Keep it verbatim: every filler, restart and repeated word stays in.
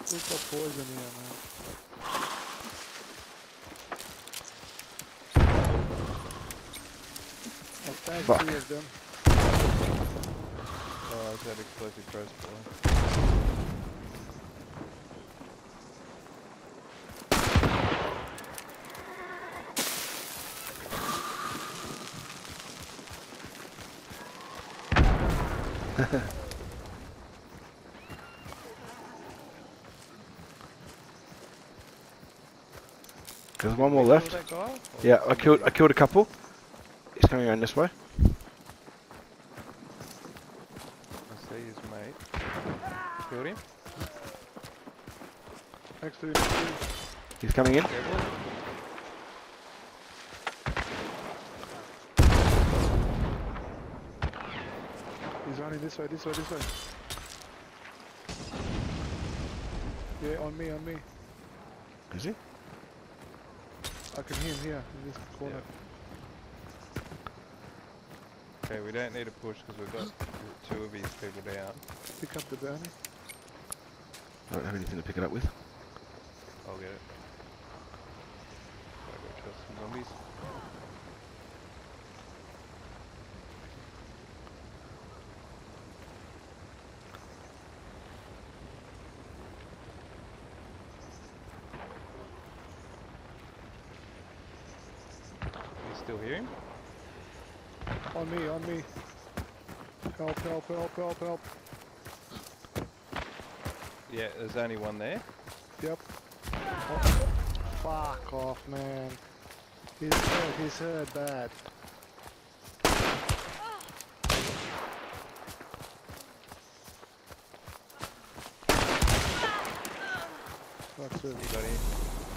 We've got poison here, man. I've tagged Fuck. three of them. Oh, is that explosive crossbow? There's one more Did you left. kill that guy? Or Yeah, I somebody killed. I else? killed a couple. He's coming around this way. I see his mate. Killed him? Next to him, next to him. He's coming in. Careful. He's running this way, this way, this way. Yeah, on me, on me. Is he? I can hear him here, in this corner. Okay, we don't need to push because we've got two of these people down. Pick up the bounty. I don't have anything to pick it up with. I'll get it. Gotta go kill some zombies. You still hear him? On me, on me. Help, help, help, help, help. Yeah, there's only one there. Yep. Oh, fuck off, man. He's hurt, he's hurt bad. That's it. You got him.